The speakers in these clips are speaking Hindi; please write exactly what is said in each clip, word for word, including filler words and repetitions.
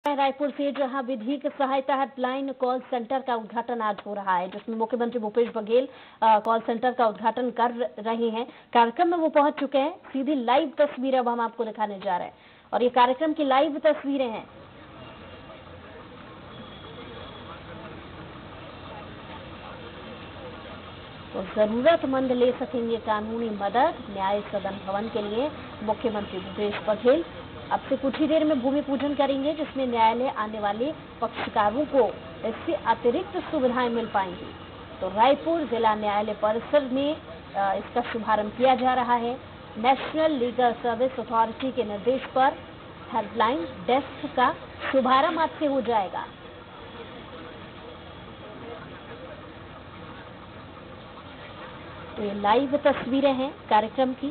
रायपुर से जहां विधिक सहायता हेल्पलाइन कॉल सेंटर का उद्घाटन आज हो रहा है, जिसमें मुख्यमंत्री भूपेश बघेल कॉल सेंटर का उद्घाटन कर रहे हैं। कार्यक्रम में वो पहुंच चुके हैं। सीधी लाइव तस्वीरें अब हम आपको दिखाने जा रहे हैं और ये कार्यक्रम की लाइव तस्वीरें हैं। तो जरूरतमंद ले सकेंगे कानूनी मदद। न्याय सदन भवन के लिए मुख्यमंत्री भूपेश बघेल अब से कुछ ही देर में भूमि पूजन करेंगे, जिसमें न्यायालय आने वाले पक्षकारों को इससे अतिरिक्त सुविधाएं मिल पाएंगी। तो रायपुर जिला न्यायालय परिसर में इसका शुभारंभ किया जा रहा है। नेशनल लीगल सर्विस अथॉरिटी के निर्देश पर हेल्पलाइन डेस्क का शुभारंभ आज से हो जाएगा। तो ये लाइव तस्वीरें हैं कार्यक्रम की।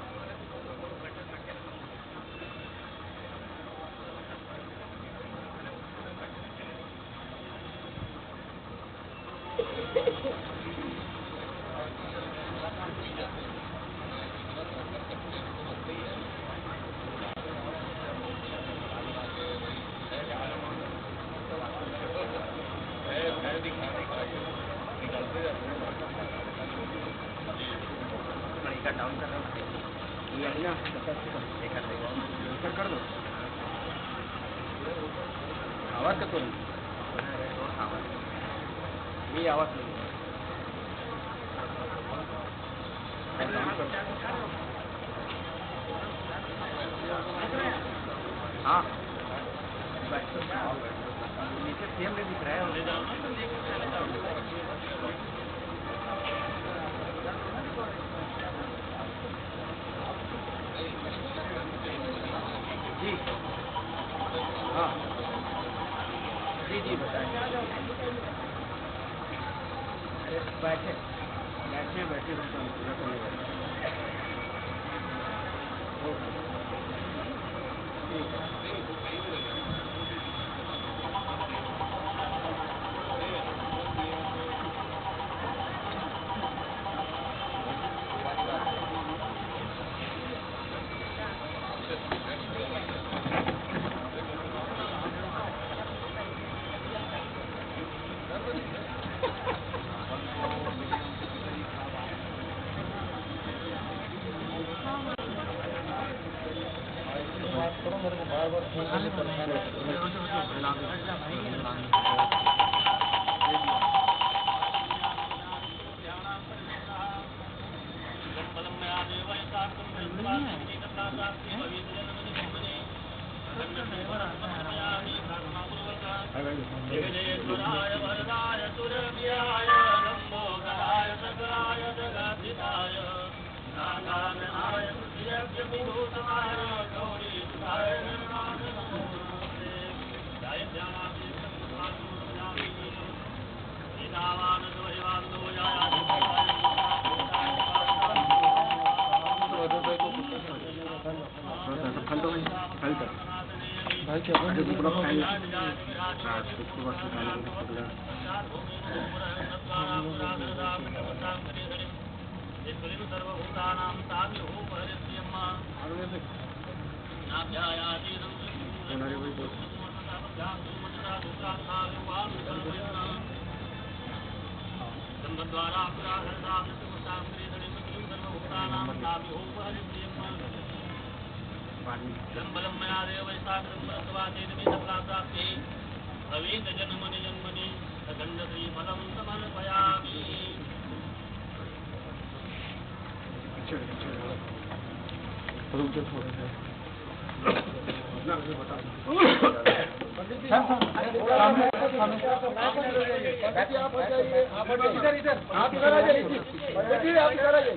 डाउन कर रहा हूँ ये ना कर कर दो आवाज का तो नहीं ये आवाज नहीं हाँ नीचे सेम नहीं दिख रहा है। जी हाँ जी जी बताएं। बैठे बैठे बैठे मेरे को बार बार फोन करने पड़ता है। भाई क्या बोल रहे पूरा फैन उसके बाद अवेद जन्मनि जन्मनि अखंड श्री फलम समर्पयामि। रुक जाओ थोड़ा सा आप जाइए आप इधर इधर आप इधर आ जाइए आप इधर आ जाइए।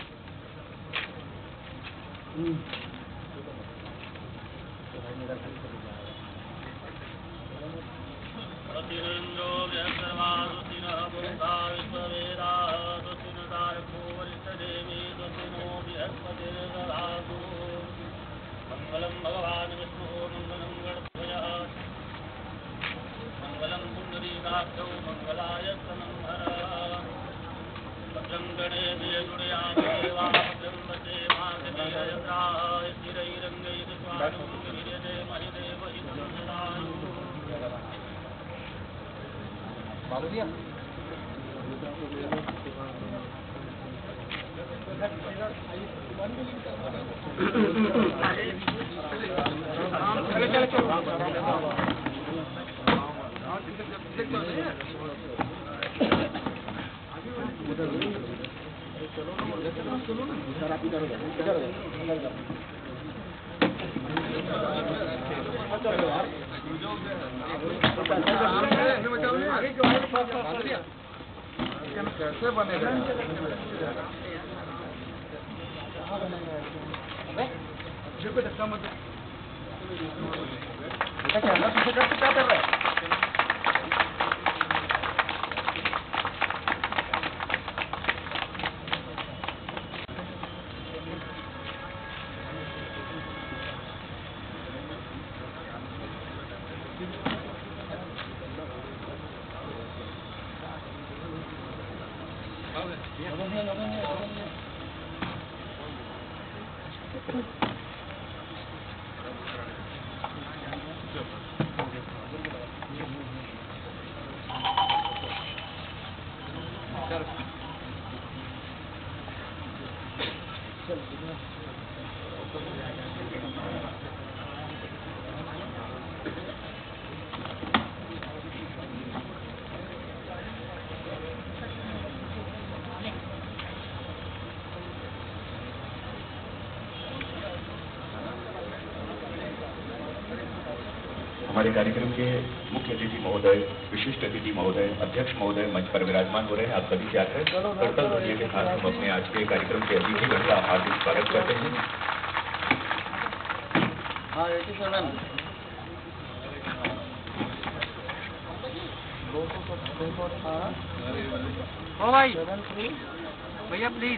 अतिरेन्द्रो व्यसर्वादुतिनः पुरुषा विश्ववेदाः दुतिनदारको वरिष्ठदेवी दुतिनो बृहस्पतिर्दधातु। मङ्गलं भगवान् विष्णुः मङ्गलं गणपतयः मङ्गलं पुण्डरीकाक्षौ मङ्गलाय स्तनम्भरः। भद्रं गणेशे गुणयादेवा भद्रं वचे मातृयत्राः स्थिरैरङ्गैः स्वामिं वीर्यते महिदेव हितं ददातु। कैसे बनेगा? धक्का मत बेटा, कैमरा पीछे कर क्या कर रहा है? हमारे कार्यक्रम के मुख्य अतिथि महोदय, विशिष्ट अतिथि महोदय, अध्यक्ष महोदय मंच पर विराजमान हो रहे हैं। आप सभी से आकर करतल ध्वनि के साथ हम अपने आज के कार्यक्रम के अतिथिगण का हार्दिक स्वागत करते हैं। हाँ, एटी सेवन ओ भाई भैया प्लीज।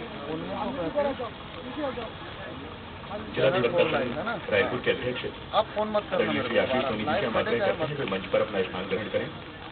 जिलाधिकारी रायपुर के अध्यक्ष आप फोन मत करना मेरे श्री आशीष सोनी जी से हम आग्रह करते हैं वे मंच पर अपना स्थान ग्रहण करें।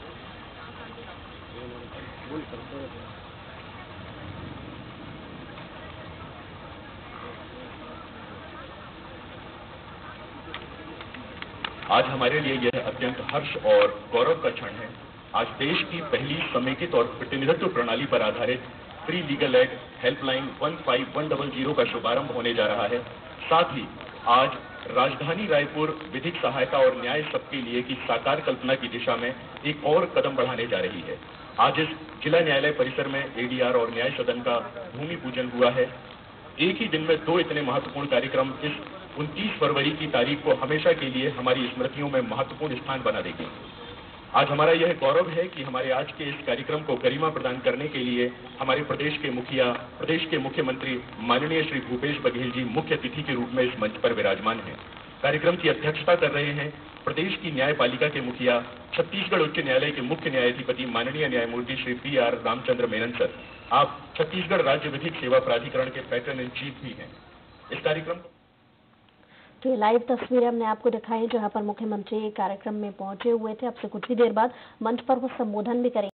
आज हमारे लिए यह अत्यंत हर्ष और गौरव का क्षण है। आज देश की पहली समेकित और प्रतिनिधित्व प्रणाली पर आधारित free legal aid helpline one five one double zero का शुभारंभ होने जा रहा है। साथ ही आज राजधानी रायपुर विधिक सहायता और न्याय सबके लिए की साकार कल्पना की दिशा में एक और कदम बढ़ाने जा रही है। आज इस जिला न्यायालय परिसर में एडीआर और न्याय सदन का भूमि पूजन हुआ है। एक ही दिन में दो इतने महत्वपूर्ण कार्यक्रम इस उनतीस फरवरी की तारीख को हमेशा के लिए हमारी स्मृतियों में महत्वपूर्ण स्थान बना देगी। आज हमारा यह गौरव है कि हमारे आज के इस कार्यक्रम को गरिमा प्रदान करने के लिए हमारे प्रदेश के मुखिया, प्रदेश के मुख्यमंत्री माननीय श्री भूपेश बघेल जी मुख्य अतिथि के रूप में इस मंच पर विराजमान हैं। कार्यक्रम की अध्यक्षता कर रहे हैं प्रदेश की न्यायपालिका के मुखिया, छत्तीसगढ़ उच्च न्यायालय के मुख्य न्यायाधिपति माननीय न्यायमूर्ति Shri P R Ramachandra Menon sir. आप छत्तीसगढ़ राज्य विधिक सेवा प्राधिकरण के पैटर्न इन चीफ भी हैं। इस कार्यक्रम तो ये लाइव तस्वीरें हमने आपको दिखाई जहां पर मुख्यमंत्री कार्यक्रम में पहुंचे हुए थे। अब से कुछ ही देर बाद मंच पर वो संबोधन भी करेंगे।